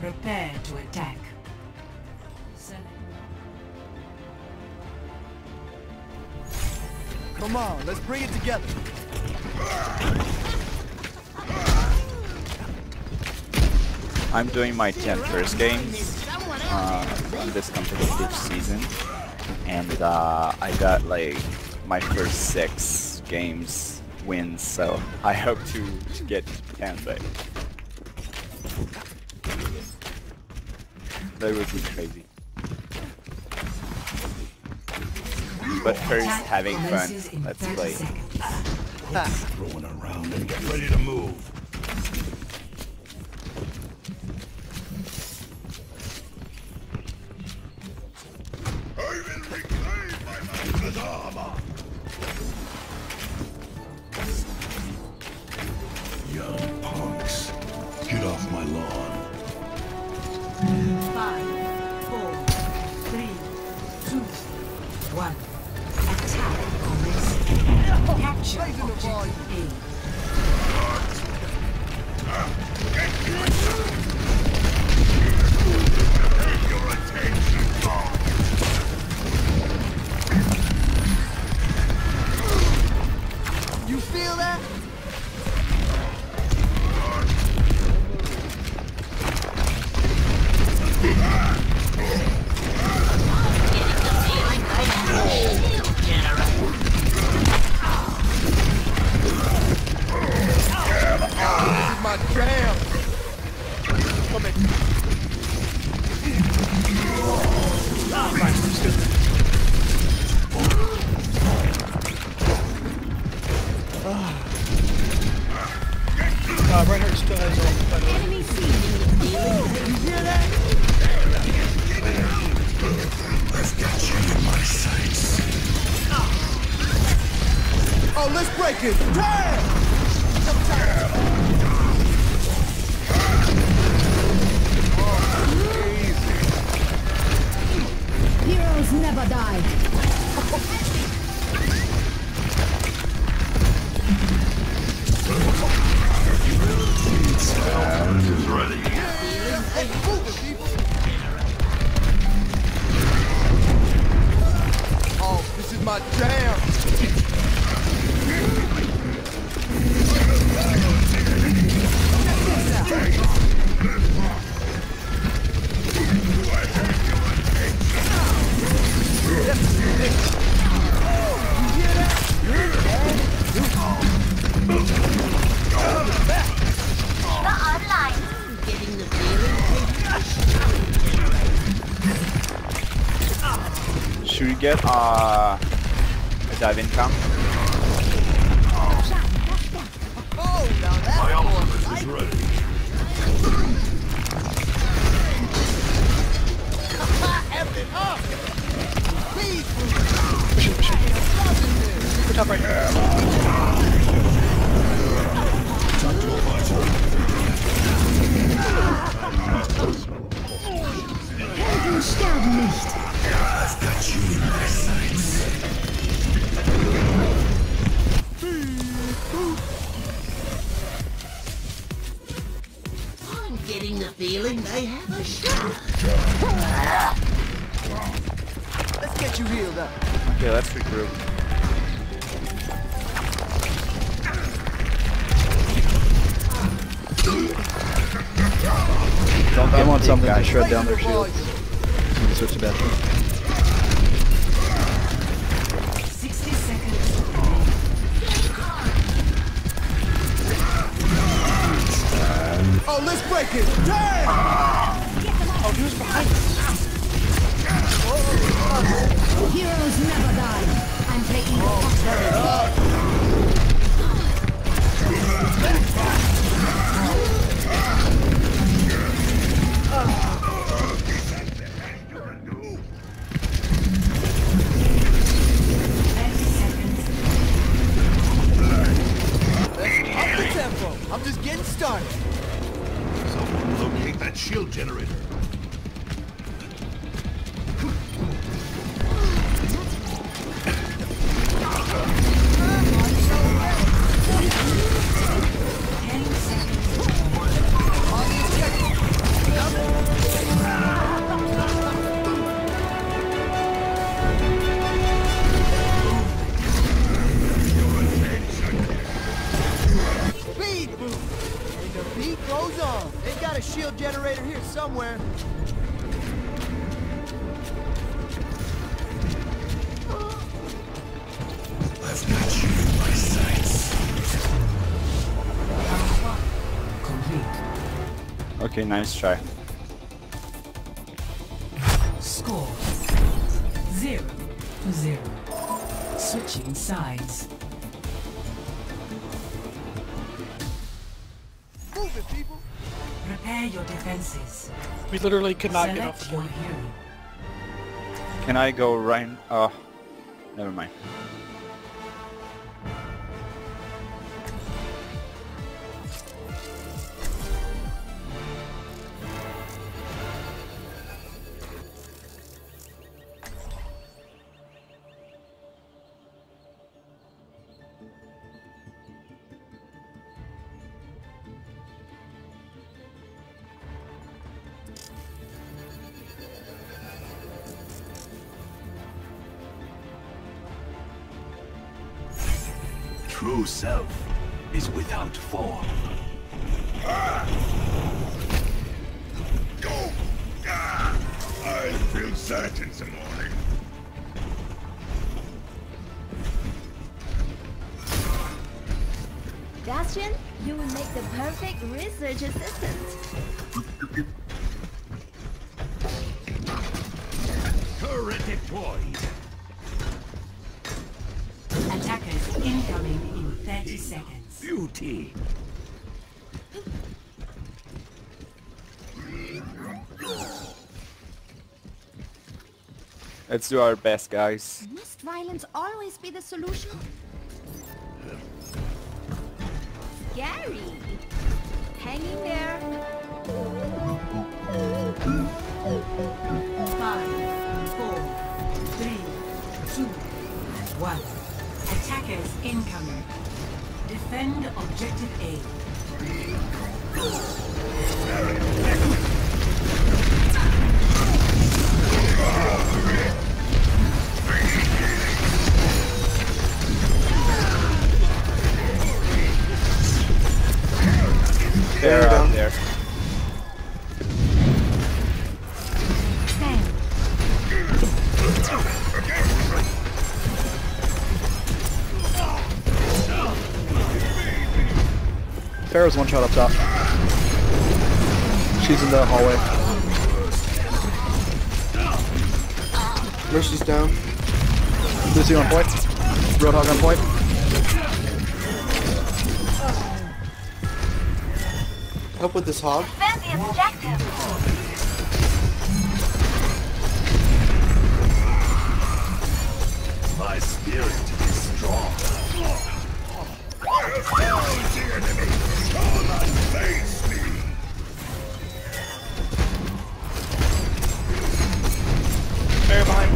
Prepare to attack. Come on, let's bring it together. I'm doing my 10 first games on this competitive season, and I got like my first 6 games wins, so I hope to get 10, but that would be crazy. But first, having fun. Let's play. Throwing around and get ready to move. Young punks, get off my lawn. 5, 4, 3, 2, 1. Attack commencing. Capture objective You feel that? My jam! Come in. Reinhardt still has all the Enemy seen in the field. You hear that? I've got you in my sights. Oh, let's break it! Damn! Heroes never die. Is ready. Hey, move it, people! Oh, this is my jam! Getting the feeling. Should we get a dive income? Oh, now that's My more ultimate is like ready. F it up! Speed! We're top right here. Helden sterben nicht. I've got you in my sights. I'm getting the feeling they have a shot. Let's get you healed up. Okay, let's regroup. Don't I get want something to guys. shred down their shields. Switch to Bastion. 60 seconds. Oh, let's break it! Damn! Oh, he was behind us. Heroes never die. I'm taking the top. Up the tempo! I'm just getting started. Someone locate that shield generator. Speed boost! And the beat goes on. They got a shield generator here somewhere. I've got you in my sights. Complete. Okay, nice try. Score 0-0. Switching sides. Move it, people. Prepare your defenses. We literally could not get off Select the your board. hero. Can I go right? Oh, never mind. True self is without form. Go! I feel sad in the morning. Bastion, you will make the perfect research assistant. Turret deployed. Attackers incoming in 30 seconds. Beauty. Let's do our best, guys. Must violence always be the solution? Scary. Hanging there. 5, 4, 3, 2, 1. Attackers incoming. Defend objective A. They're out there. Stand. Pharaoh's one shot up top. She's in the hallway. Mercy's down. Lucy on point. Roadhog on point. Help with this hog. Defend the objective. My spirit is strong. The enemy. Come and face me. Pharaoh behind.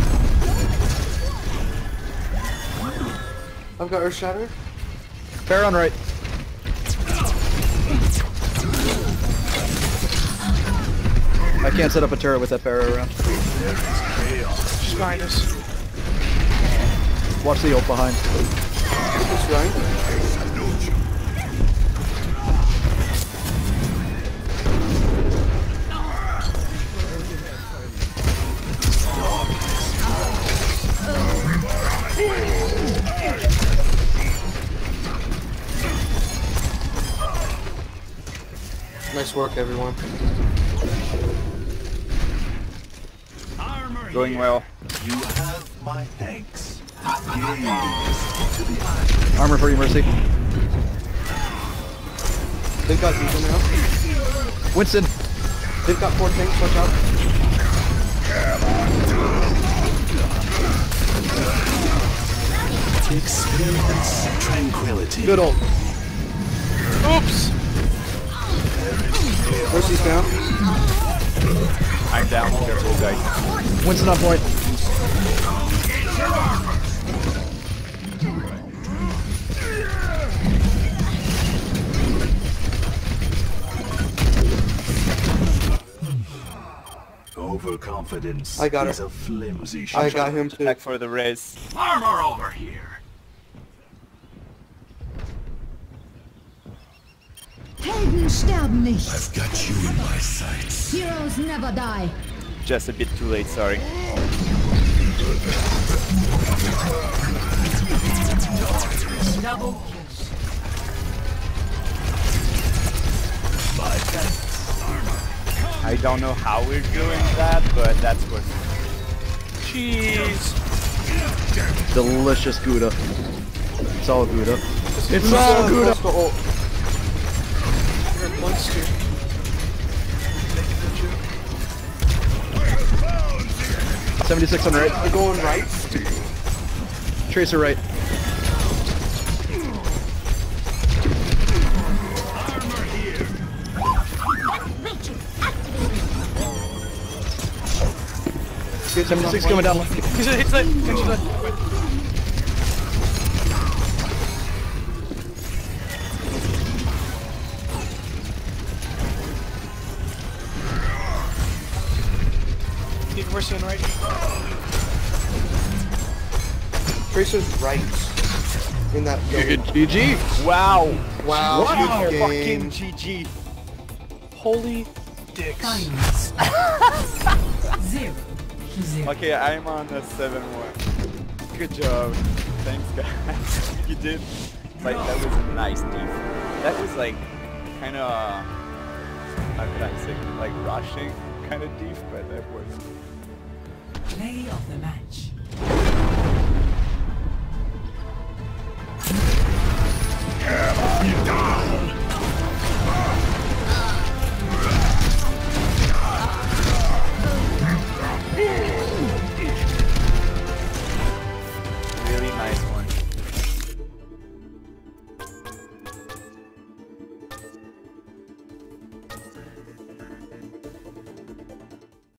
I've got Earth Shatter. Pharaoh on right. I can't set up a turret with that Pharaoh around. There is chaos. She's behind us. Watch the ult behind. That's right. I salute you. Nice work, everyone. Armor Going here. well. You have my thanks. Gaze to the eye. Armor for you, Mercy. They've got people now. Winston. They've got 4 tanks, watch out. Experience tranquility. Good ult. Oops. Mercy's down. I'm down. Careful, guys. Winston on point. Overconfidence I got is it. a flimsy I shot. got him too. Back for the race. Armor over here. Helden sterben nicht. I've got you in my sights. Heroes never die. Just a bit too late, sorry. Double kill. I don't know how we're doing that, but that's what. Cheese. Delicious Gouda. It's all Gouda. It's all Gouda. Costa ult. 76 on the right. They're going right. Tracer right. Get 76 coming down. Tracer's right. In that building. GG. Wow. Wow, Wow. good Fucking game. GG. Holy Silence. 0-0. Okay, I'm on a 7-1. Good job. Thanks, guys. You did. Like, that was a nice diff. That was like, kind of, how could I say, like rushing kind of diff, but that worked. Play of the match. You down.